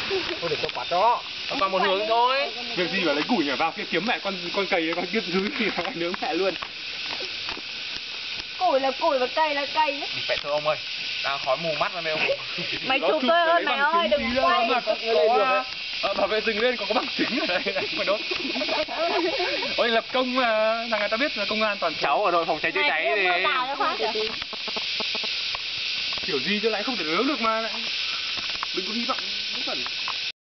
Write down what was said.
Thôi để cho quạt đó. Còn một hướng thôi. Việc gì mà lấy củi nhảy vào kia kiếm mẹ con cầy con kia dưới thì nó nướng mẹ luôn. Củi là củi và cây là cây nhé. Đi vậy thôi ông ơi. Đang khói mù mắt rồi mấy ông. Mày chụp tôi ơi mày ơi, đừng quay. Bảo vệ rừng lên còn có bằng chứng ở đây mà đốt. Ôi lập công mà, là người ta biết là công an toàn Cháu ở đội phòng cháy chữa cháy thì kiểu gì cho lại không thể nướng được mà lại. Đừng có hy vọng, không cần.